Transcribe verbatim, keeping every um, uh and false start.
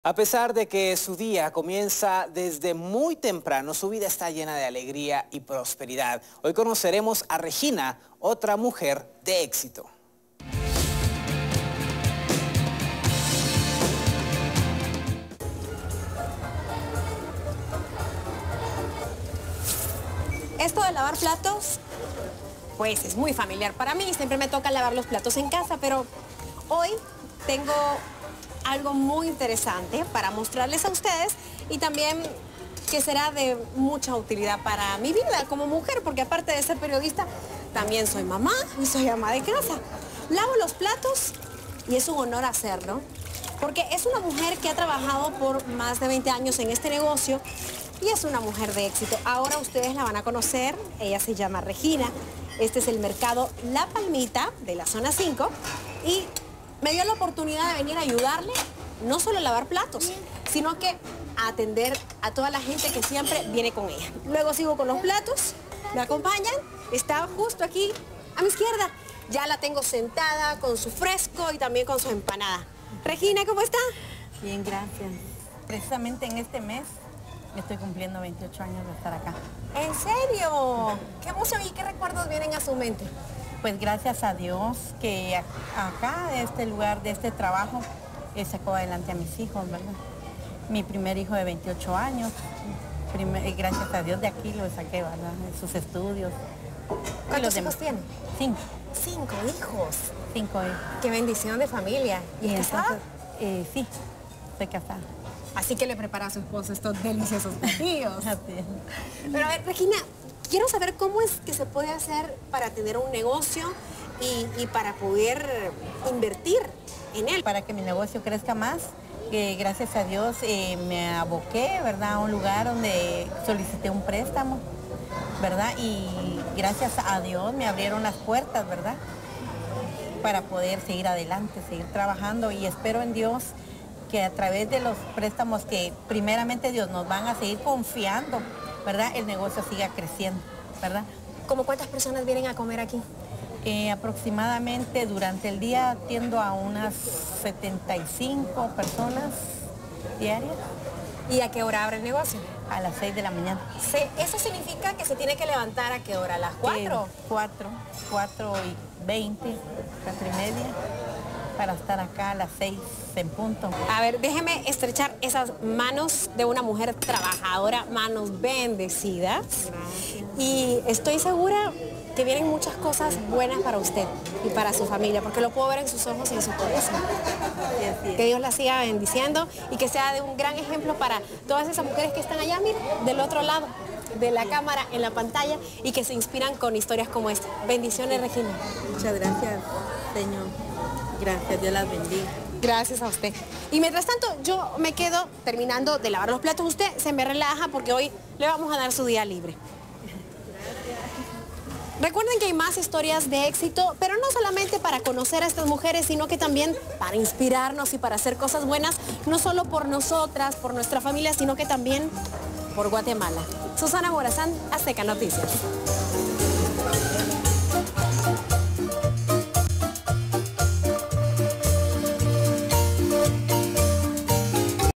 A pesar de que su día comienza desde muy temprano, su vida está llena de alegría y prosperidad. Hoy conoceremos a Regina, otra mujer de éxito. Esto de lavar platos, pues es muy familiar para mí. Siempre me toca lavar los platos en casa, pero hoy tengo algo muy interesante para mostrarles a ustedes y también que será de mucha utilidad para mi vida como mujer, porque aparte de ser periodista, también soy mamá y soy ama de casa. Lavo los platos y es un honor hacerlo, porque es una mujer que ha trabajado por más de veinte años en este negocio y es una mujer de éxito. Ahora ustedes la van a conocer, ella se llama Regina. Este es el mercado La Palmita de la zona cinco y me dio la oportunidad de venir a ayudarle, no solo a lavar platos, sino que a atender a toda la gente que siempre viene con ella. Luego sigo con los platos, me acompañan, está justo aquí a mi izquierda. Ya la tengo sentada con su fresco y también con su empanada. Regina, ¿cómo está? Bien, gracias. Precisamente en este mes estoy cumpliendo veintiocho años de estar acá. ¿En serio? ¿Qué emoción y qué recuerdos vienen a su mente? Pues gracias a Dios que acá, de este lugar, de este trabajo, eh, sacó adelante a mis hijos, ¿verdad? Mi primer hijo de veintiocho años, primer, eh, gracias a Dios de aquí lo saqué, ¿verdad? En sus estudios. ¿Cuántos hijos tiene? Cinco. Cinco hijos. Cinco hijos. Qué bendición de familia. ¿Y, ¿Y es casada? Eh, sí, estoy casada. Así que le prepara a su esposo estos deliciosos platillos. Así es. Pero a ver, Regina, quiero saber cómo es que se puede hacer para tener un negocio y, y para poder invertir en él. Para que mi negocio crezca más, que gracias a Dios eh, me aboqué, ¿verdad?, a un lugar donde solicité un préstamo, ¿verdad? Y gracias a Dios me abrieron las puertas, ¿verdad?, para poder seguir adelante, seguir trabajando, y espero en Dios que a través de los préstamos que primeramente Dios nos van a seguir confiando, ¿verdad?, el negocio siga creciendo, ¿verdad? ¿Cómo cuántas personas vienen a comer aquí? Eh, aproximadamente durante el día atiendo a unas setenta y cinco personas diarias. ¿Y a qué hora abre el negocio? A las seis de la mañana. Se, ¿Eso significa que se tiene que levantar a qué hora? ¿A las cuatro? Eh, cuatro, cuatro y veinte, cuatro y media, para estar acá a las seis en punto. A ver, déjeme estrechar esas manos de una mujer trabajadora, manos bendecidas. Gracias. Y estoy segura que vienen muchas cosas buenas para usted y para su familia, porque lo puedo ver en sus ojos y en su corazón. Sí, sí. Que Dios la siga bendiciendo y que sea de un gran ejemplo para todas esas mujeres que están allá, mire, del otro lado de la cámara, en la pantalla, y que se inspiran con historias como esta. Bendiciones, Regina. Muchas gracias, Señor. Gracias, Dios las bendiga. Gracias a usted. Y mientras tanto, yo me quedo terminando de lavar los platos. Usted se me relaja porque hoy le vamos a dar su día libre. Recuerden que hay más historias de éxito, pero no solamente para conocer a estas mujeres, sino que también para inspirarnos y para hacer cosas buenas, no solo por nosotras, por nuestra familia, sino que también por Guatemala. Susana Morazán, Azteca Noticias.